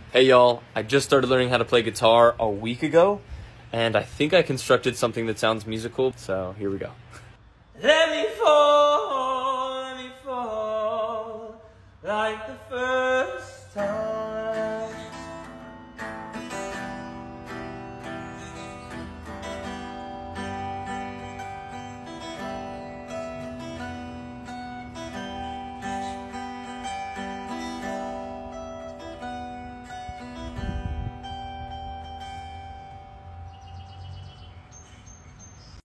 Hey y'all, I just started learning how to play guitar a week ago, and I think I constructed something that sounds musical, so here we go. Let me fall.